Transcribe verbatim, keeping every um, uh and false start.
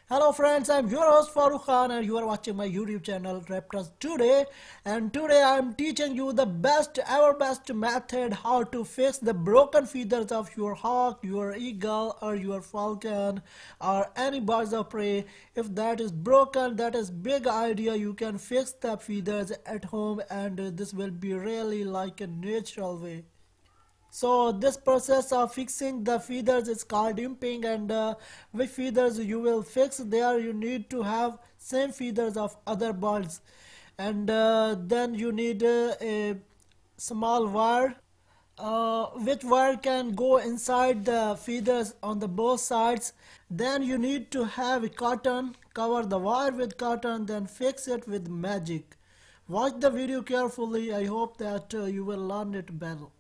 Hello friends, I'm your host Farooq Khan and you are watching my YouTube channel Raptors today. And today I'm teaching you the best ever best method how to fix the broken feathers of your hawk, your eagle or your falcon or any birds of prey. If that is broken, that is big idea. You can fix the feathers at home and this will be really like a natural way. So this process of fixing the feathers is called imping, and uh, which feathers you will fix there, you need to have same feathers of other birds, and uh, then you need uh, a small wire, uh, which wire can go inside the feathers on the both sides. Then you need to have a cotton, cover the wire with cotton, then fix it with magic. Watch the video carefully. I hope that uh, you will learn it better.